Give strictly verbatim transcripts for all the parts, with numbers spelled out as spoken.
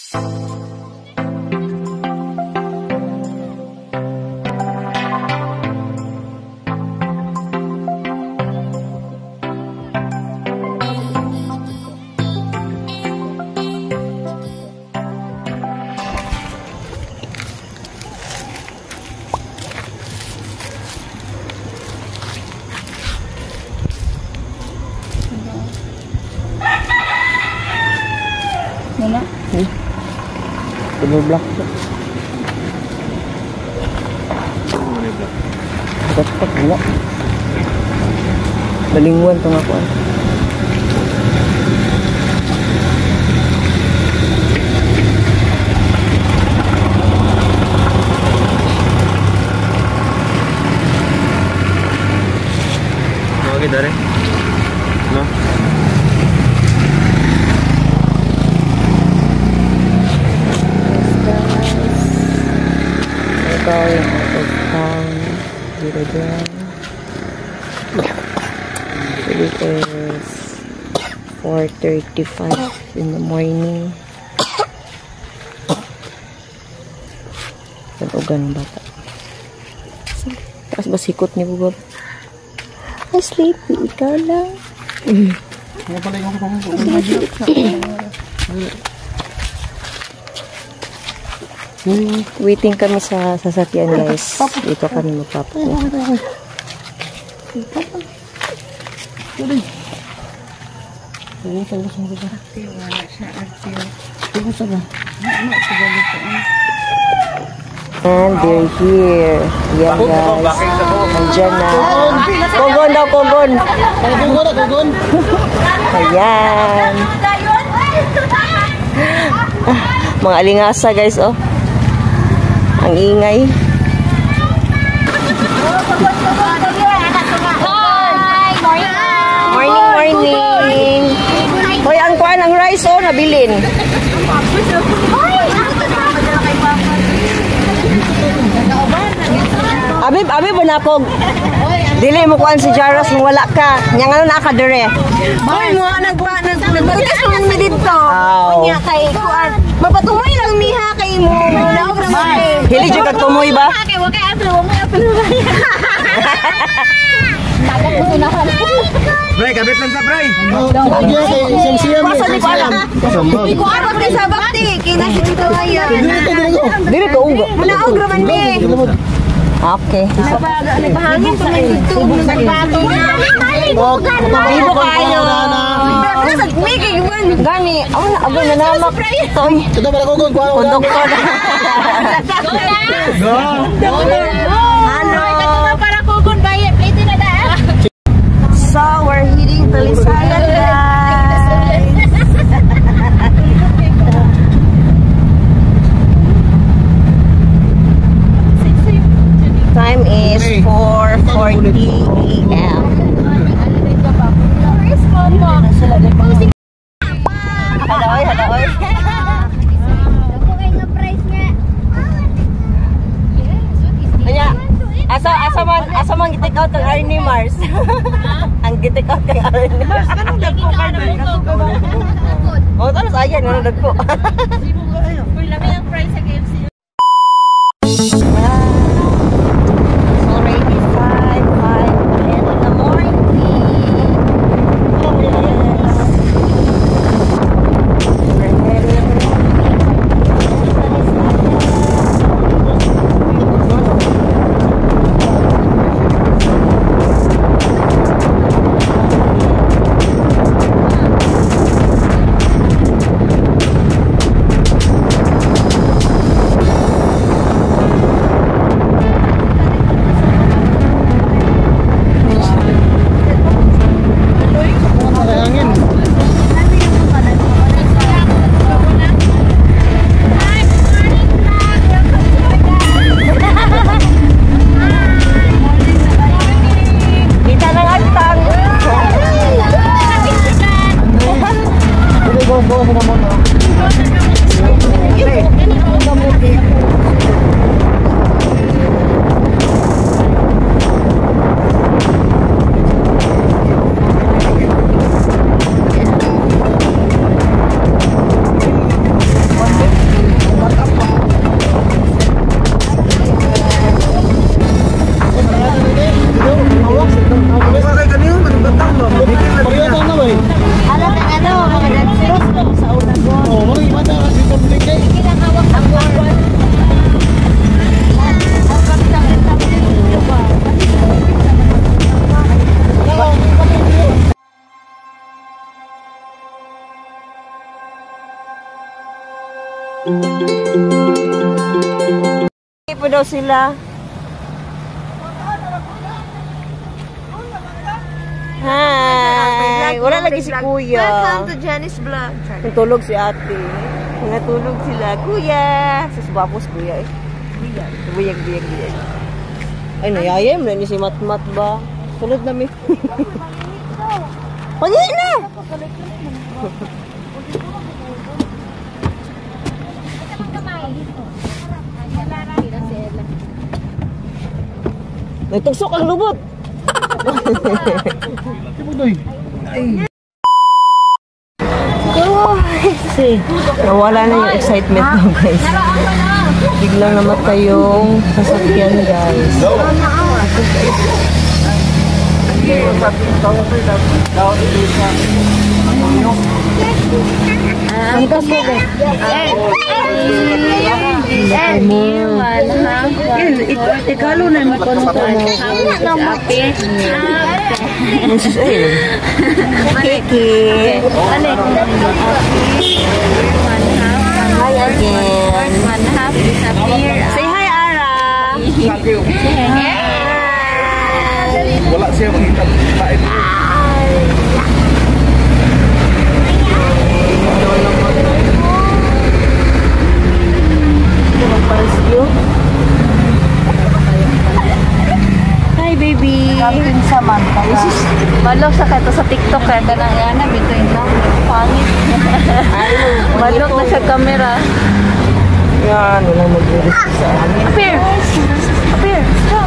Mana? Ni. Telur blak. Mana blak? Cepat buat. Dalingwan tengah kuan. Mau kita deh. No. Going out of town dito dyan. It is four thirty-five in the morning. Nag-ugan ng bata. Tapos basikot ni Bubab. Ay, sleepy. Ikaw lang. Ano pala yung kapag Hmm, waiting kami sa sasakyan, guys. Dito kami magpapakuha. And they're here. Yan, guys. Andyan na. Kogon daw, kogon. Ayan. Mga alingasa, guys, oh. Ang ingay. Morning, morning. Hoy, ang kuan ang rice oh, nabilin. Abib, abib na ko. Dili mo kuan si Jaros nung wala ka. Nya nga na ka dire. Hoy, mo nagpa nagbukas mo mi dito. Nya kay kuan. Mapatumoy lang miha kay mo. Naog ra mo. Hili jud kag tumoy ba? Kay wa kay apil, wa may apil. Tagat mo na ka. Bray, kabit lang sa Bray. Pasa ni ko alam. Di ko alam kay sa bakti. Kina si dito ayan. Dili ka uga. Naog ra man mi. Okay. Nagpahangin pa man dito. Nagpato. Ibo kayo. Gani, ako na, ako na namak. Toy. Ito pala ko kung kuha. Konduktor. Go! Ano? Para kukun bayan, plate na da. So, we're hitting Talisayan, guys. Time is four forty a m Haloy, haloy. Kanya, asa asa man asa man gitik out ang Arnie Mars. Ang gitik out kang Arnie Mars. Kanang dagko ka na. Oh, talos ayan ano dagko. Uy, lami ang price sa K F C. Hindi po daw sila. Hi! Wala lagi si Kuya. Welcome to Jenny's vlog. Natulog si ate. Natulog sila. Kuya! Sus, bapos Kuya eh. Buyag, buyag, buyag. Ay, nayayam na ni si Matmat ba? Sunod na mi. Pagin na! Nagtugsok ang lubot. Nawala na yung excitement mo, guys. Biglang namatay yung sasakyan, guys. Ang kaso ba? Ikalo na mo ko nung apit. Kiki. Hi again. One half disappear. Say hi, Ara. Wala siya makita. Hi, baby. Kapin sa manta. Malok sa kato sa TikTok kaya ka nang yana between lang. Pangit. Malok na sa camera. Yan, walang mag-release sa amin. Appear. Appear.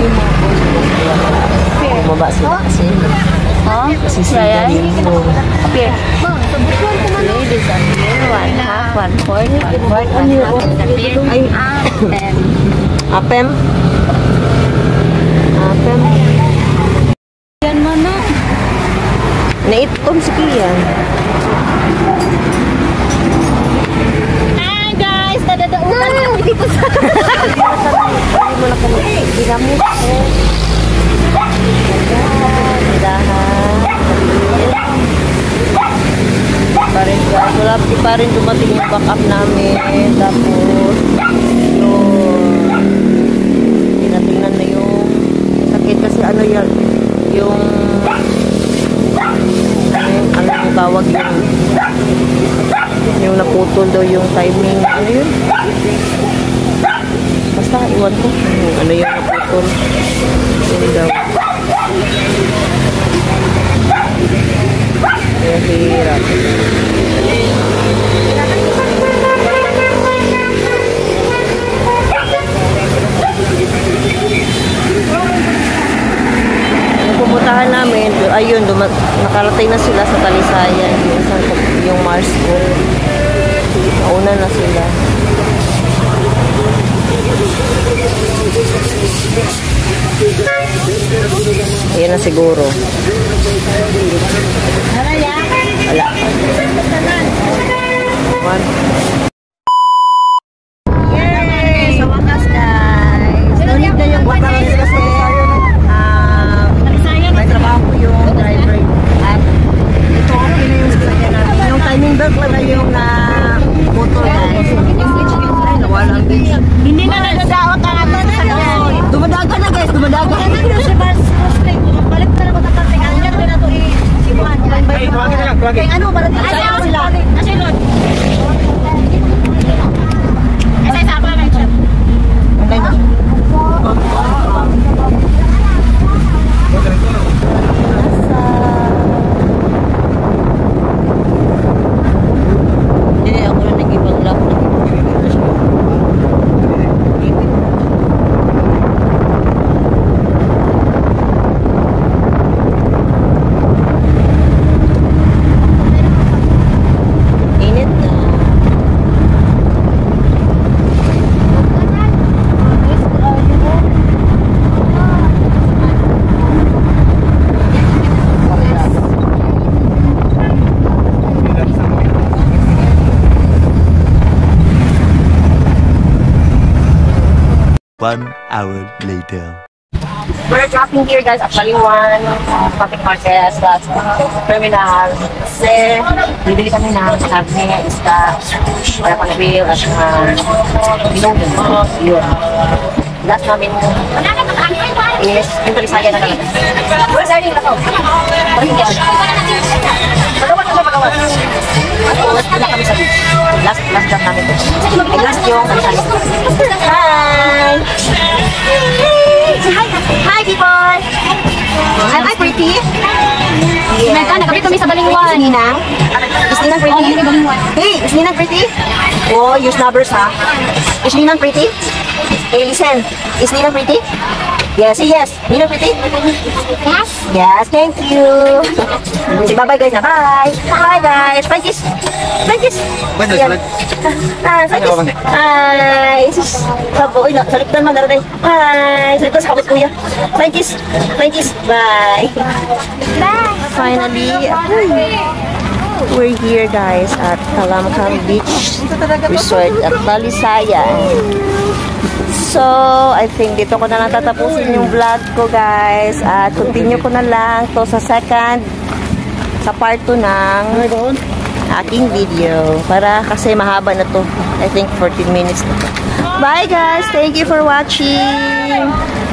Appear. Bumaba sila kasi. Oh, Kasi sila mo. appear. Okay, disappear. One half, one fourth, one fourth, one half. Disappear. Ay. Apem. Apem? Apem? Yan mo na. Naitom si Kian. Hi guys! Nadadautan kami dito sa... Hindi mo na kami. Ginamit. Dahan. Pa rin guys. Wala pa rin dumating yung backup namin. Tapos, yun. Tinatingnan na yung sakit kasi ano yan. Yung ano yung tawag yung yung naputol daw yung timing. Ano yun? Basta iwan ko yung ano yung naputol. Yun daw. Kaya hirap. Yung pumuntahan namin, ayun, nakarating na sila sa Talisayan, yung, yung Mars School. Nauna na sila. Ayan na siguro. Wala. One. Yay! Sa wakas, guys. Ngunit na yung bataran sila sa Talisayan. Um, may trabaho yung driver. At ito okay na yung sasakyan natin. Yung timing belt lang na yung uh, motor, guys. Ay, nawala ang beach. Hindi na nagagaot ang ating sasakyan. Dumadaga na, guys. Dumadaga. Balik na naman kapatid. Ang ganda na ito eh. Sibuan. Kaya ano, parang sila. Kasi Lord. Kasi sa apa lang siya. Hindi, ako na nag-ibang lap. Init na. One hour later. We're dropping here guys at Baliwan, Public Market, that's terminal. Kasi, bibili kami ng karne, isda, para pang-grill, at mga binongin. Yun. Last namin is yung tulisaya na talaga. Where's our name na to? Pagawa na ba pagawa? Tapos, wala kami sa beach. Last, last drop namin. Ay, last yung tulisaya. Hi! Hi! Hi, people! Am I pretty? Yeah. Mega, nagkabit kami sa Balingwan. Is Ninang? Is Ninang pretty? Oh, Balingwan. Hey, is Ninang pretty? Oh, you snubbers, ha? Is Ninang pretty? Hey, listen. Is Ninang pretty? Yes, say yes. Ninang pretty? Yes. Yes, thank you. Say bye-bye, guys. Bye. Bye, guys. Bye, kiss. Bye, kiss. Bye, guys. Yan. Ah, bye, kiss. Hi. Sus. Sabo. Uy, salitan man. Daray. Bye. Salitan sa kapit, kuya. Bye, kiss. Bye, kiss. Bye. Bye. Finally, we're here, guys, at Kalamkang Beach Resort at Talisayan. So, I think dito ko na lang tatapusin yung vlog ko, guys. At continue ko na lang to sa second, sa part two ng aking video. Para kasi mahaba na to. I think fourteen minutes na to. Bye, guys. Thank you for watching.